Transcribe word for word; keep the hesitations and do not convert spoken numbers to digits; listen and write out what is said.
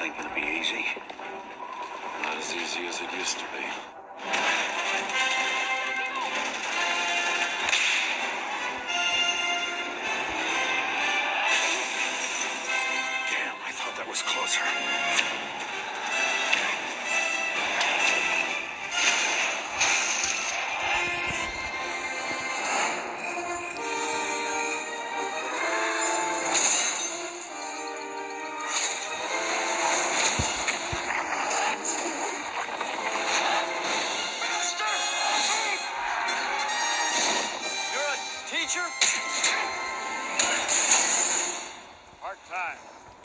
ain't gonna be easy. Not as easy as it used to be. Damn, I thought that was closer. Teacher? Part time.